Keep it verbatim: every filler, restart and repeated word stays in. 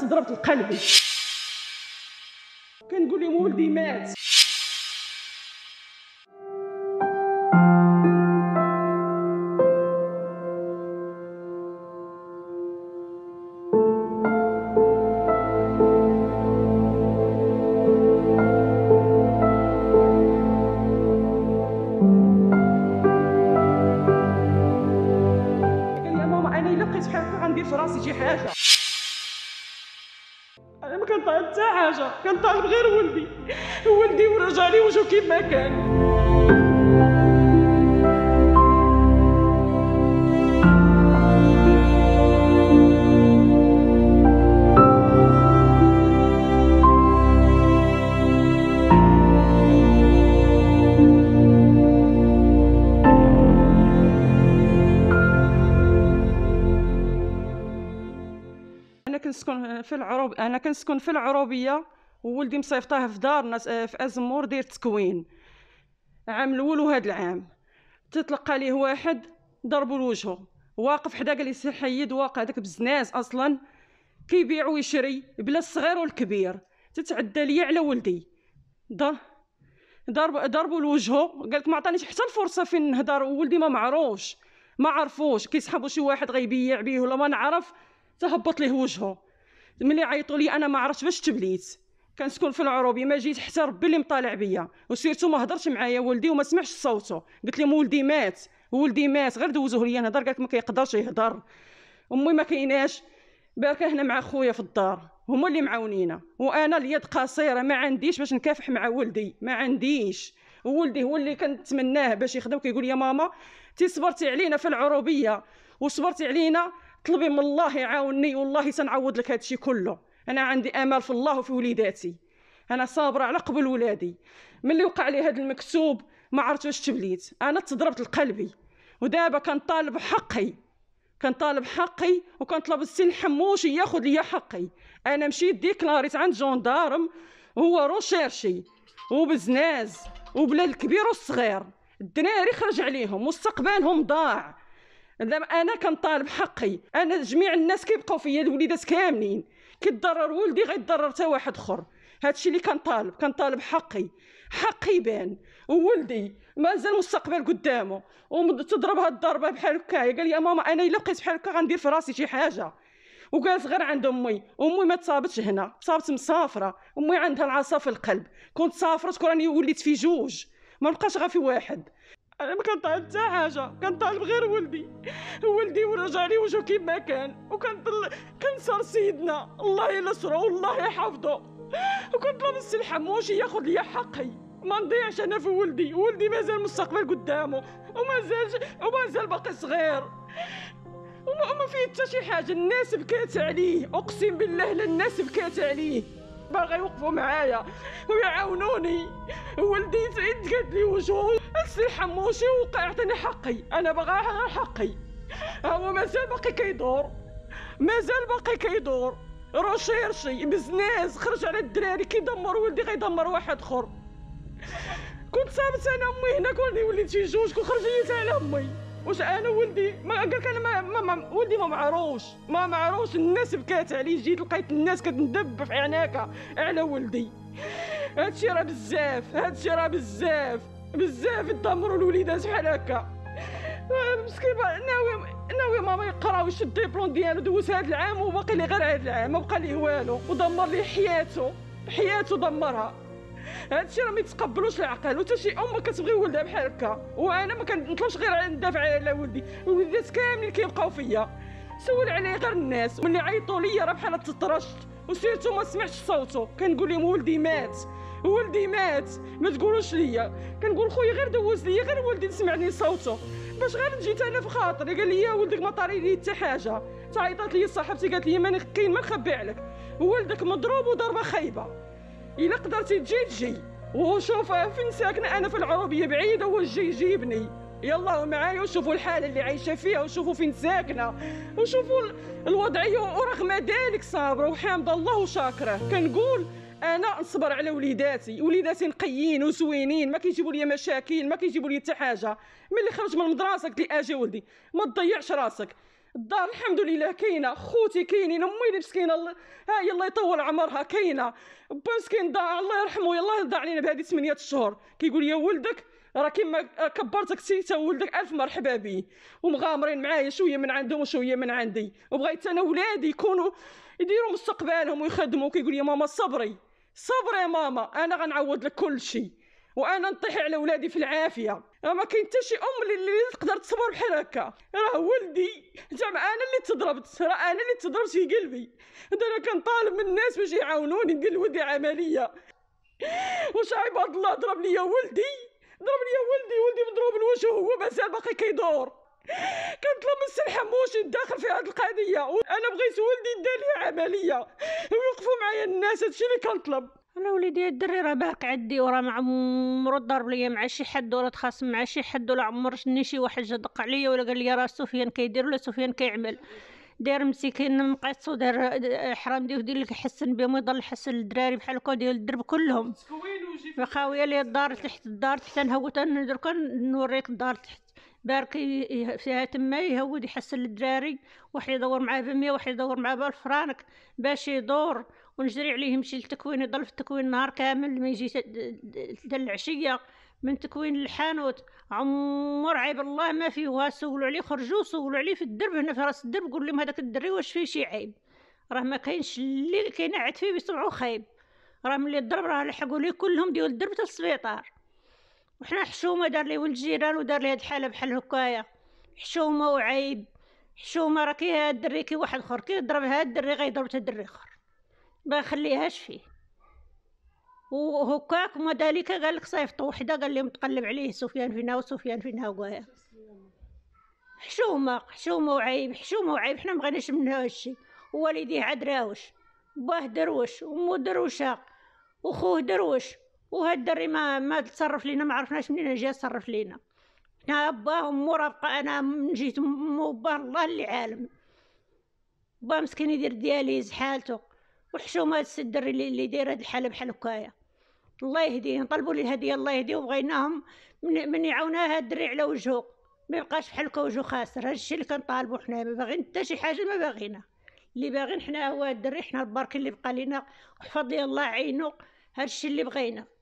تضربت لقلبي، كنقول لهم ولدي مات. لقيت بحال هكا غندير في راسي شي حاجه. انا ما كنطالب حتى حاجه، كنطالب غير ولدي، ولدي ورجع لي وجهو كيما كان. انا كنسكن في العروب انا كنسكن في العروبيه، وولدي مصيفطاه في دارنا في ازمور دير تكوين. عام الاول وهذا العام تتلقى ليه واحد ضربوا لوجهه، واقف حدا قال لي سير حيد، واقع داك بزناز اصلا كيبيع ويشري بلا الصغير والكبير. تتعدى ليا على ولدي، ضرب ضربوا لوجهه، قالك ما عطانيش حتى الفرصه فين نهضر. وولدي ما معروش ما عرفوش، كيسحبوا شي واحد غيبيع بيه ولا ما نعرف، تهبط ليه وجهه. ملي عيطوا لي انا ما عرفتش باش تبليت. كنسكن في العروبيه، ما جيت حتى ربي اللي مطالع بيا، وسيرتو ما هضرش معايا ولدي وما سمعش صوته. قلت لهم ولدي مات، ولدي مات، غير دوزوه ليا نهضر. قالك ما كيقدرش يهضر. امي ما كايناش، باركه هنا مع خويا في الدار، هما اللي معاونينا، وانا اليد قصيره ما عنديش باش نكافح مع ولدي، ما عنديش. وولدي هو اللي كنتمناه باش يخدم، كيقول يا ماما تي صبرتي علينا في العروبيه وصبرتي علينا، طلبي من الله يعاونني والله سنعوض لك هادشي كله. انا عندي امل في الله وفي وليداتي، انا صابره على قبل ولادي. ملي وقع لي هذا المكتوب ما عرفت واش تبليت، انا تضربت لقلبي. ودابا كنطالب حقي، كنطالب حقي وكنطلب السي الحموش ياخذ ليا حقي. انا مشيت ديكلاريت عند جندارم، هو روشيرشي وبزناز وبلا الكبير والصغير، الدراري خرج عليهم، مستقبلهم ضاع. انا كنطالب حقي. انا جميع الناس كيبقاو فيا، الوليدات كاملين كيتضرر ولدي غيتضرر حتى واحد اخر. هادشي اللي كنطالب، كنطالب حقي، حقي يبان. وولدي مازال مستقبل قدامه، وتضرب هاد الضربه بحال هكايا. قال يا ماما انا الا لقيت بحال هكا غندير في راسي شي حاجه. وجالس غير عند امي، امي ما تصابتش هنا، صابت مسافره. امي عندها العصا في القلب، كنت سافرت كراني وليت في جوج، ما بقاش غير في واحد. انا ما كنطالب حتى حاجه، كنطالب غير ولدي، ولدي ورجع لي وجهو كيما كان. وكنطل كنصر سيدنا الله ينصرو والله يحفظو، وكنطلب السي الحموشي ياخذ ليا حقي. ما نضيعش انا في ولدي، ولدي مازال مستقبل قدامه، ومازال ومازال باقي صغير، وما ما فيه حتى شي حاجه. الناس بكات عليه، اقسم بالله لا الناس بكات عليه، باغا يوقفوا معايا ويعاونوني. ولدي تقاد لي وجهه، السي حموشي وقع عطيني حقي. انا باغا غير حقي، هو مازال باقي كيدور، مازال باقي كيدور. روشيرشي بزناز خرج على الدراري، كيدمر ولدي غيدمر واحد اخر. كنت صابت انا امي هنا، كوني وليت شي جوج، كون خرج لي على امي. واش انا ولدي ما قالك انا ما, ما, ما ولدي ما معروش ما معروش. الناس بكات عليه، جيت لقيت الناس كتندب في عناكه على ولدي. هادشي راه بزاف، هادشي راه بزاف بزاف يدمروا الوليدات بحال هكا. مسكين ناوي ناوي ماما يقرا ويشد الدبلوم ديالو، دوز هاد العام وباقي لي غير هاد العام، ما بقى ليه والو، ودمر ليه حياته، حياته دمرها. هادشي راه ما يتقبلوش العقل، وتا شي ام كتبغي ولدها بحال هكا. وانا ما كنطلبش غير ندافع على ولدي، الوليدات كاملين كيبقاو فيا. سول عليه غير الناس، ملي عيطوا ليا راه بحال تطرشت، وسيرتو ما سمعتش صوته. كنقول لهم ولدي مات، ولدي مات، ما تقولوش ليا. كنقول خويا غير دوز ليا غير ولدي نسمعني صوته، باش غير جيت انا في خاطري. قال لي يا ولدك ما طاري لي حتى حاجه. تعيطات لي صاحبتي قالت لي ما كاين ما نخبي عليك، ولدك مضروب وضربه خايبه، الا قدرتي تجي تجي. وشوف فين ساكنه انا في العروبيه بعيده، هو جاي يجيبني. يلا معايا وشوفوا الحاله اللي عايشه فيها، وشوفوا فين ساكنه، وشوفوا الوضعيه. ورغم ذلك صابره وحامده الله وشاكره. كنقول انا نصبر على وليداتي، وليداتي نقيين وزوينين، ما كيجيبوا لي مشاكل، ما كيجيبوا لي حتى حاجه. ملي خرج من المدرسه قلت لي اجي ولدي ما تضيعش راسك، الدار الحمد لله كاينه، خوتي كاينين، امي اللي مسكينه الله ها هي الله يطول عمرها كاينه، با مسكين ضاع الله يرحمه يلاه ضاع علينا بهذه ثمانية شهور، كيقول يا ولدك راه كيما كبرتك سي تا ولدك الف مرحبا به، ومغامرين معايا شويه من عندهم وشويه من عندي، وبغيت انا ولادي يكونوا يديروا مستقبلهم ويخدموا. كيقول يا ماما صبري صبري يا ماما، انا غنعوض لك كل شيء، وانا نطيح على ولادي في العافيه. راه ما كاين حتى شي ام اللي تقدر تصبر بحال هكا. راه ولدي زعما انا اللي تضربت، راه انا اللي تضربت في قلبي. انا كنطالب من الناس باش يعاونوني ندير لولدي عمليه. واش عباد الله ضرب لي ولدي، ضرب لي ولدي، ولدي مضروب الوجه وهو مازال باقي كيدور. كنطلب من السي الحموش يتداخل في هذه القضيه، انا بغيت ولدي يدار ليه عمليه ويوقفوا معايا الناس، هادشي اللي كنطلب. انا وليدي الدري راه باك عندي وراه ما عمرو ضرب ليا مع شي حد ولا تخاصم مع شي حد ولا عمر شني شي واحد جا دق عليا ولا قال لي راه سفيان كيدير ولا سفيان كيعمل. داير مسكين مقيص ودار حرام ديو دير لك يحسن بهم ويضل يحسن الدراري بحال هكا ديال الدرب كلهم. فخاويه لي الدار تحت الدار تحت نهوت دركا نوريك الدار تحت بارك فيها تما يهود يحسن للدراري، واحد يدور معاه بمية واحد يدور معاه بألف فرانك باش يدور ونجري عليه يمشي للتكوين، يضل في التكوين نهار كامل ما يجي حتى العشيه من تكوين الحانوت. عمر عيب الله ما فيه، وها سولوا عليه خرجوا سولوا عليه في الدرب هنا في راس الدرب، قول لهم هذاك الدري واش فيه شي عيب، راه ما كاينش اللي كينعت فيه بيسمعوا خايب، راه ملي الضرب راه لحقوا ليه كلهم ديال الدرب حتى السبيطار. وحنا حشومه دار لي ولد الجيران ودار لي هاد الحاله بحال هكايا، حشومه وعيب. حشومه راه كي هاد الدري كي واحد اخر كي ضرب هاد الدري غيضرب حتى الدري اخر ما يخليهاش فيه. وهكاك وما ذلك قال لك صيفط وحده قال لي متقلب عليه سفيان فينا وسفيان فينا وقايا. حشومه حشومه وعيب حشومه وعيب، حنا مبغيناش منها هادشي. ووالديه عاد راوش، باه دروش ومو دروشه وخوه دروش، وهاد الدري ما ما تصرف لينا ما عرفناش منين جا تصرف لينا. حنا باه ومو رافقه، انا من جيت مو باه الله اللي عالم، باه مسكين يدير دياليز حالته. وحشومه هاد الدري اللي, اللي داير هاد الحاله بحال هكايا الله يهديه، نطلبوا ليه الهديه الله يهديه، وبغيناهم من, من يعاونوها هاد الدري على وجهه ما يبقاش بحال هكا وجهه خاسر. هادشي اللي كنطالبوا حنا، ما باغيين حتى شي حاجه ما باغينا، اللي باغيين حنا هو هاد الدري، حنا البرك اللي بقى لينا وحفظ لي الله عينه، هادشي اللي بغينا.